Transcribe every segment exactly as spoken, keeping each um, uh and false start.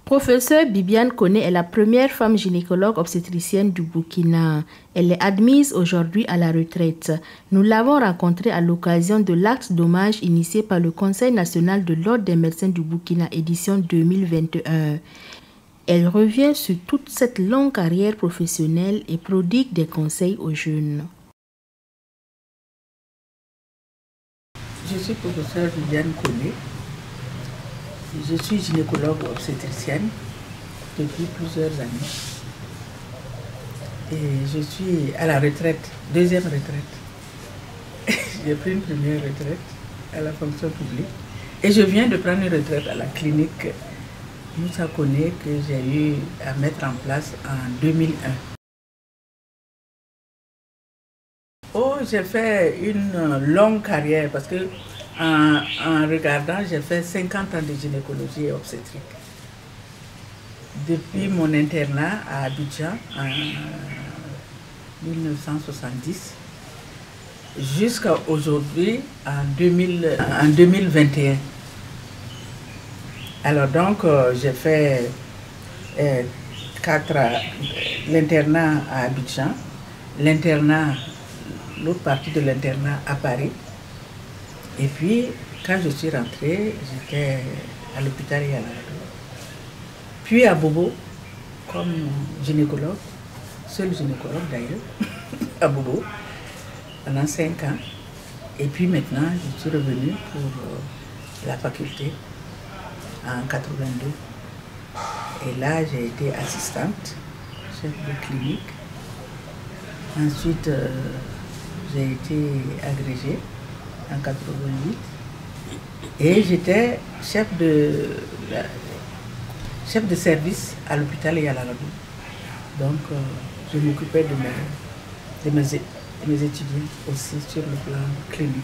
Professeure Bibiane Koné est la première femme gynécologue obstétricienne du Burkina. Elle est admise aujourd'hui à la retraite. Nous l'avons rencontrée à l'occasion de l'acte d'hommage initié par le Conseil national de l'Ordre des médecins du Burkina, édition deux mille vingt et un. Elle revient sur toute cette longue carrière professionnelle et prodigue des conseils aux jeunes. Je suis professeure Bibiane Koné. Je suis gynécologue obstétricienne depuis plusieurs années. Et je suis à la retraite, deuxième retraite. J'ai pris une première retraite à la fonction publique. Et je viens de prendre une retraite à la clinique Moussa Koné que j'ai eu à mettre en place en deux mille un. Oh, j'ai fait une longue carrière parce que en, en regardant, j'ai fait cinquante ans de gynécologie et obstétrique. Depuis mon internat à Abidjan en mille neuf cent soixante-dix jusqu'à aujourd'hui en, deux mille, en deux mille vingt et un. Alors donc euh, j'ai fait euh, quatre l'internat à Abidjan, l'internat, l'autre partie de l'internat à Paris. Et puis quand je suis rentrée, j'étais à l'hôpital et à la radio. Puis à Bobo, comme gynécologue, seul gynécologue d'ailleurs, à Bobo, pendant cinq ans. Et puis maintenant, je suis revenue pour euh, la faculté en quatre-vingt-deux. Et là, j'ai été assistante, chef de clinique. Ensuite, euh, j'ai été agrégée en quatre-vingt-huit. Et j'étais chef de, la, chef de service à l'hôpital et à la radio. Donc, euh, je m'occupais de mes, de, mes, de mes étudiants aussi sur le plan clinique.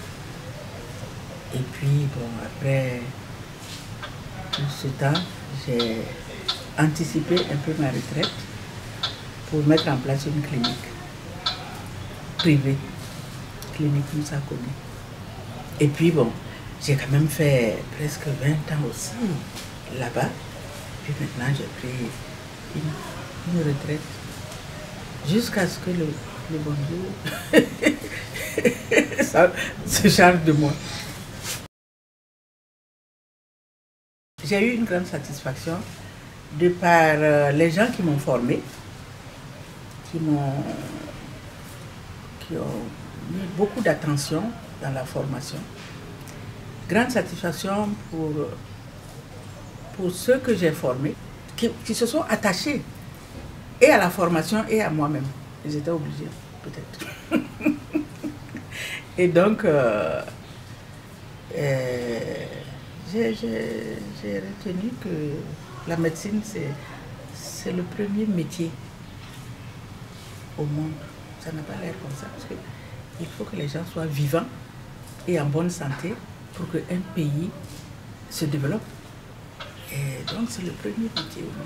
Et puis, bon, après tout ce temps, j'ai anticipé un peu ma retraite pour mettre en place une clinique privée, clinique Moussa Koné. Et puis bon, j'ai quand même fait presque vingt ans aussi là-bas. Puis maintenant, j'ai pris une, une retraite jusqu'à ce que le, le bon Dieu ça, se charge de moi. J'ai eu une grande satisfaction de par euh, les gens qui m'ont formé, qui m'ont qui ont mis beaucoup d'attention dans la formation. Grande satisfaction pour, pour ceux que j'ai formés, qui, qui se sont attachés et à la formation et à moi-même. Ils étaient obligés, peut-être. Et donc, euh, euh, j'ai retenu que la médecine, c'est le premier métier au monde. Ça n'a pas l'air comme ça, parce qu'il faut que les gens soient vivants et en bonne santé pour qu'un pays se développe. Et donc, c'est le premier métier au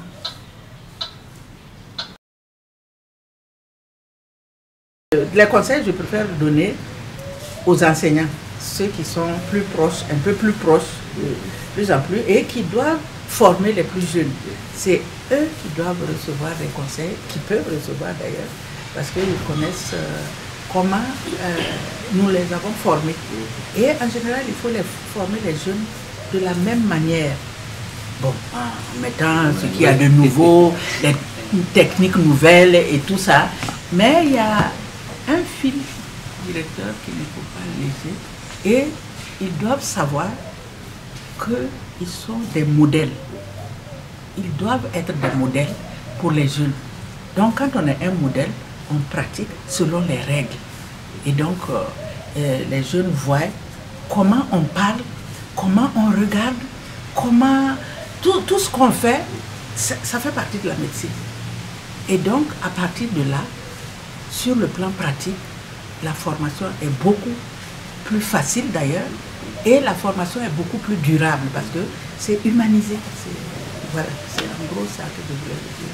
monde. Les conseils, je préfère donner aux enseignants, ceux qui sont plus proches, un peu plus proches, de plus en plus, et qui doivent former les plus jeunes. C'est eux qui doivent recevoir des conseils, qui peuvent recevoir d'ailleurs, parce qu'ils connaissent euh, comment euh, nous les avons formés. Et en général, il faut les former les jeunes de la même manière. Bon, en mettant ce qu'il y a de nouveau, les techniques nouvelles et tout ça. Mais il y a un fil directeur qu'il ne faut pas laisser. Et ils doivent savoir qu'ils sont des modèles. Ils doivent être des modèles pour les jeunes. Donc quand on est un modèle, on pratique selon les règles. Et donc, euh, euh, les jeunes voient comment on parle, comment on regarde, comment tout, tout ce qu'on fait, ça, ça fait partie de la médecine. Et donc, à partir de là, sur le plan pratique, la formation est beaucoup plus facile d'ailleurs, et la formation est beaucoup plus durable parce que c'est humanisé. Voilà, c'est en gros ça que je voulais dire.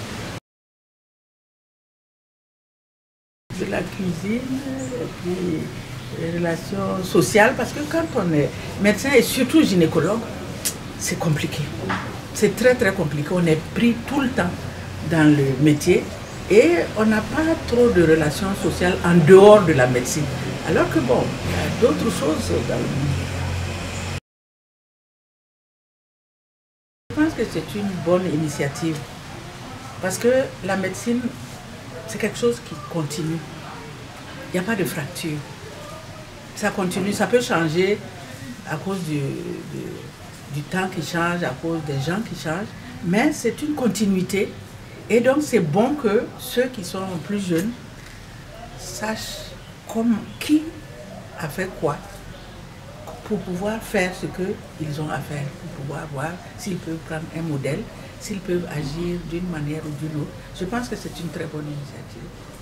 De la cuisine, et puis les relations sociales, parce que quand on est médecin et surtout gynécologue, c'est compliqué. c'est très très compliqué. On est pris tout le temps dans le métier et on n'a pas trop de relations sociales en dehors de la médecine. Alors que bon, il y a d'autres choses dans le monde. Je pense que c'est une bonne initiative parce que la médecine, c'est quelque chose qui continue. Il n'y a pas de fracture. Ça continue, ça peut changer à cause du, du, du temps qui change, à cause des gens qui changent, mais c'est une continuité. Et donc c'est bon que ceux qui sont plus jeunes sachent comment, qui a fait quoi pour pouvoir faire ce qu'ils ont à faire, pour pouvoir voir s'ils peuvent prendre un modèle, s'ils peuvent agir d'une manière ou d'une autre. Je pense que c'est une très bonne initiative.